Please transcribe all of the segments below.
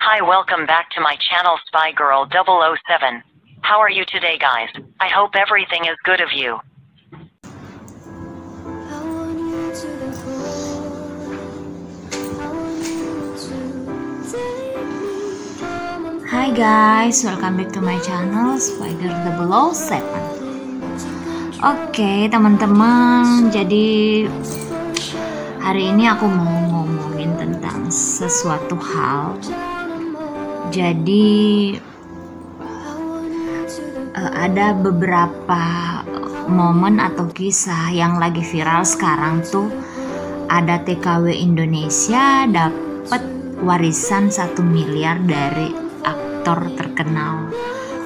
Hi, welcome back to my channel Spy Girl 007. How are you today, guys? I hope everything is good of you. Hi guys, welcome back to my channel Spy Girl 007. Oke teman-teman, jadi hari ini aku mau ngomongin tentang sesuatu hal. Jadi ada beberapa momen atau kisah yang lagi viral sekarang tuh. Ada TKW Indonesia dapat warisan 1 miliar dari aktor terkenal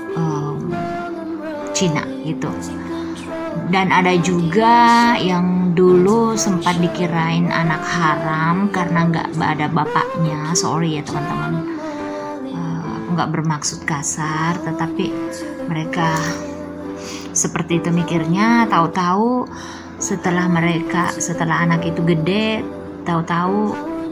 Cina gitu. Dan ada juga yang dulu sempat dikirain anak haram karena nggak ada bapaknya. Sorry ya teman-teman, nggak bermaksud kasar, tetapi mereka seperti itu mikirnya. Tahu-tahu setelah anak itu gede, tahu-tahu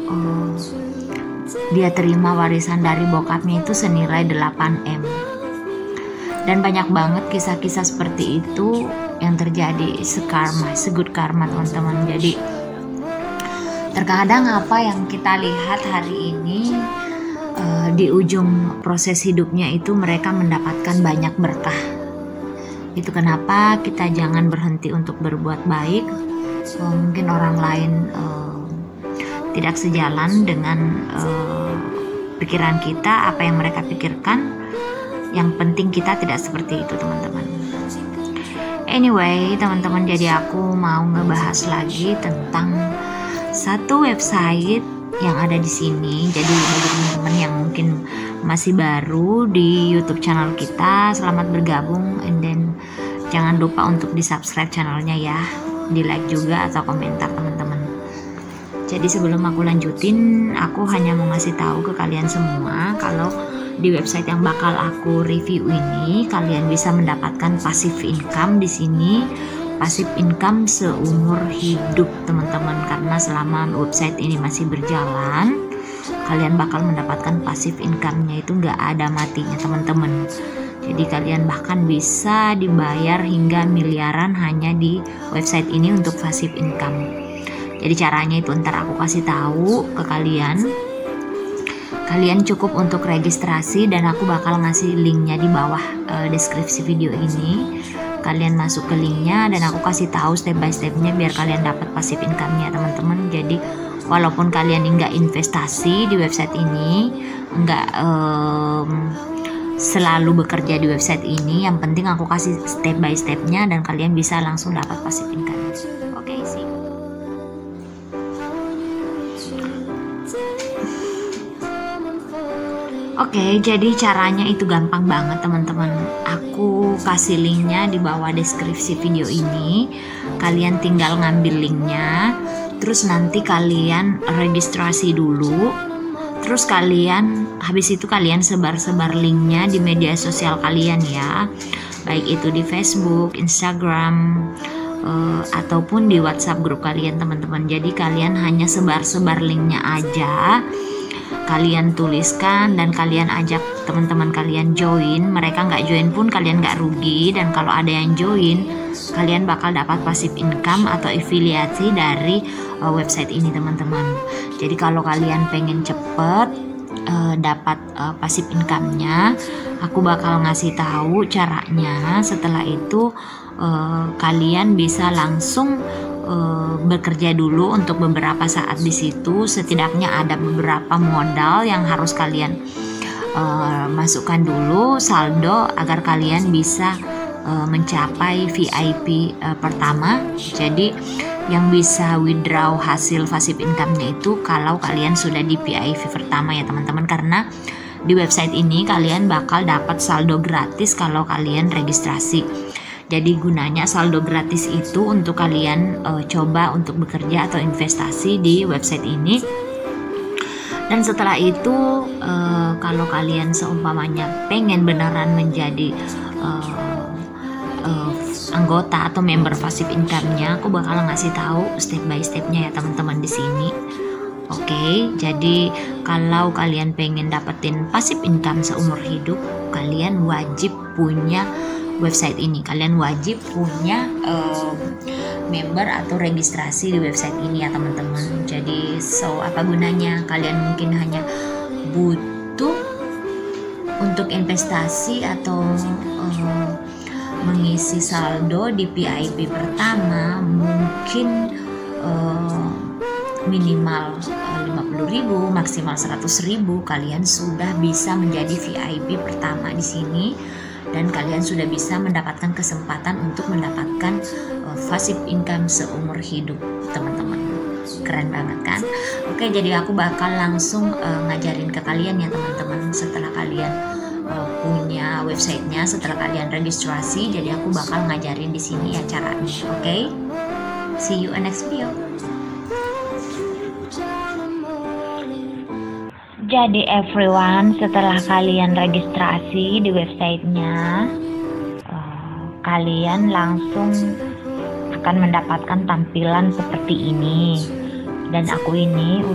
dia terima warisan dari bokapnya itu senilai 8M. Dan banyak banget kisah-kisah seperti itu yang terjadi. Segood karma teman-teman. Jadi terkadang apa yang kita lihat hari ini, di ujung proses hidupnya itu mereka mendapatkan banyak berkah. Itu kenapa kita jangan berhenti untuk berbuat baik. Mungkin orang lain tidak sejalan dengan pikiran kita, apa yang mereka pikirkan. Yang penting kita tidak seperti itu teman-teman. Anyway teman-teman, jadi aku mau ngebahas lagi tentang satu website yang ada di sini. Jadi bagi teman-teman yang mungkin masih baru di YouTube channel kita, selamat bergabung, and then jangan lupa untuk di subscribe channelnya ya, di like juga atau komentar teman-teman. Jadi sebelum aku lanjutin, aku hanya mau ngasih tahu ke kalian semua kalau di website yang bakal aku review ini kalian bisa mendapatkan passive income di sini. Passive income seumur hidup teman-teman, karena selama website ini masih berjalan kalian bakal mendapatkan passive income-nya, itu nggak ada matinya teman-teman. Jadi kalian bahkan bisa dibayar hingga miliaran hanya di website ini untuk passive income. Jadi caranya itu ntar aku kasih tahu ke kalian. Kalian cukup untuk registrasi dan aku bakal ngasih linknya di bawah deskripsi video ini. Kalian masuk ke linknya dan aku kasih tahu step by stepnya biar kalian dapat passive income-nya teman-teman. Jadi walaupun kalian nggak investasi di website ini, nggak selalu bekerja di website ini, yang penting aku kasih step by stepnya dan kalian bisa langsung dapat passive income. Oke sih. Oke, jadi caranya itu gampang banget teman-teman. Aku kasih linknya di bawah deskripsi video ini. Kalian tinggal ngambil linknya, terus nanti kalian registrasi dulu. Terus habis itu kalian sebar-sebar linknya di media sosial kalian ya, baik itu di Facebook, Instagram, ataupun di WhatsApp grup kalian teman-teman. Jadi kalian hanya sebar-sebar linknya aja. Kalian tuliskan dan kalian ajak teman-teman kalian join. Mereka nggak join pun kalian nggak rugi, dan kalau ada yang join kalian bakal dapat passive income atau afiliasi dari website ini teman-teman. Jadi kalau kalian pengen cepet dapat passive income-nya, aku bakal ngasih tahu caranya. Setelah itu kalian bisa langsung bekerja dulu untuk beberapa saat di situ. Setidaknya ada beberapa modal yang harus kalian masukkan dulu saldo agar kalian bisa mencapai VIP pertama. Jadi yang bisa withdraw hasil passive income-nya itu kalau kalian sudah di VIP pertama ya teman-teman, karena di website ini kalian bakal dapat saldo gratis kalau kalian registrasi. Jadi gunanya saldo gratis itu untuk kalian coba untuk bekerja atau investasi di website ini. Dan setelah itu kalau kalian seumpamanya pengen beneran menjadi anggota atau member passive income-nya, aku bakal ngasih tahu step by stepnya ya teman-teman di sini. Oke, jadi kalau kalian pengen dapetin passive income seumur hidup, kalian wajib punya website ini. Kalian wajib punya member atau registrasi di website ini ya teman-teman. Jadi apa gunanya? Kalian mungkin hanya butuh untuk investasi atau mengisi saldo di VIP pertama, mungkin minimal 50.000, maksimal 100.000, kalian sudah bisa menjadi VIP pertama di sini dan kalian sudah bisa mendapatkan kesempatan untuk mendapatkan passive income seumur hidup, teman-teman. Keren banget kan? Oke, jadi aku bakal langsung ngajarin ke kalian ya teman-teman. Setelah kalian punya websitenya, setelah kalian registrasi, jadi aku bakal ngajarin di sini ya caranya. Oke? See you in next video. Jadi everyone, setelah kalian registrasi di websitenya, kalian langsung akan mendapatkan tampilan seperti ini. Dan aku ini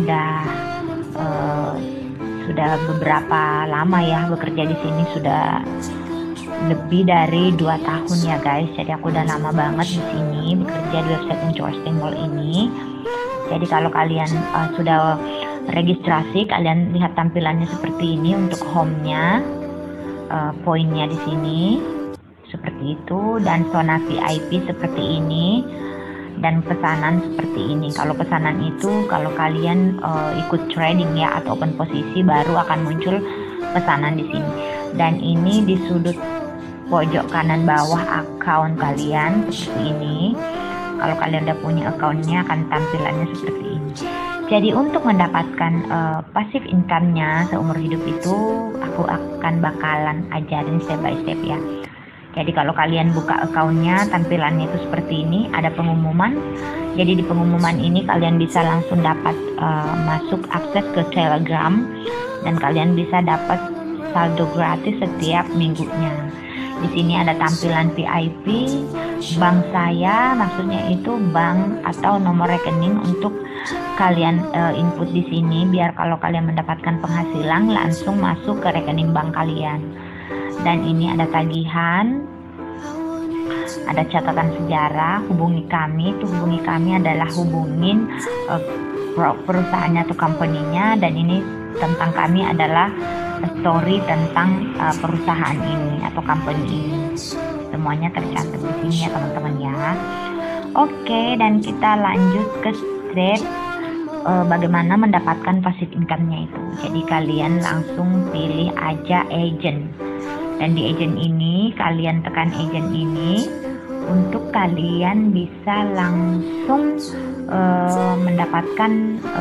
sudah beberapa lama ya bekerja di sini, sudah lebih dari 2 tahun ya guys. Jadi aku udah lama banget di sini bekerja di website Interesting Mall ini. Jadi kalau kalian sudah registrasi, kalian lihat tampilannya seperti ini untuk home-nya, poinnya di sini seperti itu, dan zona VIP seperti ini, dan pesanan seperti ini. Kalau pesanan itu kalau kalian ikut trading ya atau open posisi, baru akan muncul pesanan di sini. Dan ini di sudut pojok kanan bawah account kalian seperti ini. Kalau kalian udah punya account-nya akan tampilannya seperti ini. Jadi untuk mendapatkan passive income-nya seumur hidup itu, aku akan bakalan ajarin step by step ya. Jadi kalau kalian buka account-nya, tampilannya itu seperti ini, ada pengumuman. Jadi di pengumuman ini kalian bisa langsung dapat masuk akses ke Telegram, dan kalian bisa dapat saldo gratis setiap minggunya. Di sini ada tampilan VIP, bank saya, maksudnya itu bank atau nomor rekening untuk kalian input di sini, biar kalau kalian mendapatkan penghasilan langsung masuk ke rekening bank kalian. Dan ini ada tagihan, ada catatan sejarah, hubungi kami. Itu hubungi kami adalah hubungin perusahaannya atau company-nya, dan ini tentang kami adalah story tentang perusahaan ini atau company ini. Semuanya tercantum di sini ya teman-teman ya. Oke, dan kita lanjut ke step bagaimana mendapatkan passive income-nya itu. Jadi kalian langsung pilih aja agent, dan di agent ini kalian tekan agent ini untuk kalian bisa langsung mendapatkan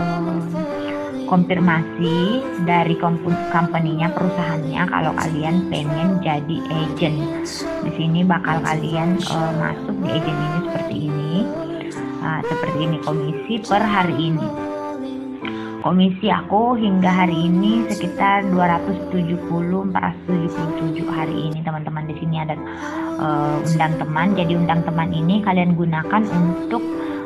konfirmasi dari company-nya, perusahaannya, kalau kalian pengen jadi agent. Di sini bakal kalian masuk di agent ini seperti ini. Seperti ini komisi per hari ini. Komisi aku hingga hari ini sekitar 477 hari ini teman-teman. Di sini ada undang teman. Jadi undang teman ini kalian gunakan untuk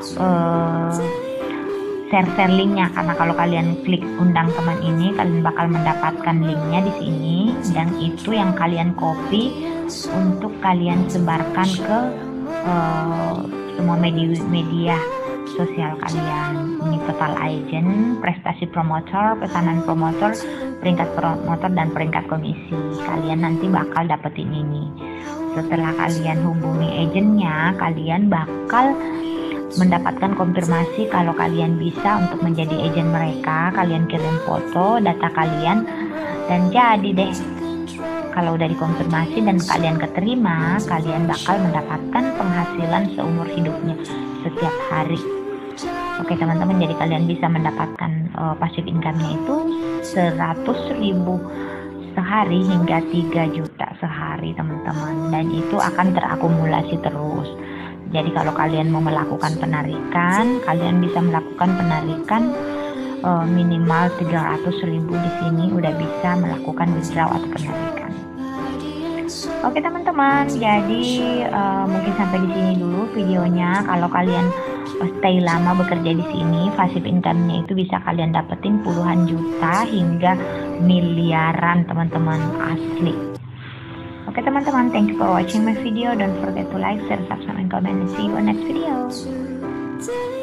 share linknya, karena kalau kalian klik undang teman ini kalian bakal mendapatkan linknya di sini, dan itu yang kalian copy untuk kalian sebarkan ke semua media sosial kalian. Ini total agent, prestasi promotor, pesanan promotor, peringkat promotor, dan peringkat komisi. Kalian nanti bakal dapetin ini. Setelah kalian hubungi agentnya, kalian bakal mendapatkan konfirmasi kalau kalian bisa untuk menjadi agent mereka. Kalian kirim foto, data kalian, dan jadi deh. Kalau udah dikonfirmasi dan kalian keterima, kalian bakal mendapatkan penghasilan seumur hidupnya setiap hari. Oke teman-teman, jadi kalian bisa mendapatkan passive income-nya itu 100.000 sehari hingga 3 juta sehari teman-teman, dan itu akan terakumulasi terus. Jadi kalau kalian mau melakukan penarikan, kalian bisa melakukan penarikan minimal 300.000 di sini udah bisa melakukan withdraw atau penarikan. Oke teman-teman, jadi mungkin sampai di sini dulu videonya. Kalau kalian stay lama bekerja di sini, passive income-nya itu bisa kalian dapetin puluhan juta hingga miliaran teman-teman, asli. Oke teman-teman, thank you for watching my video. Don't forget to like, share, subscribe, and comment, and see you on next video.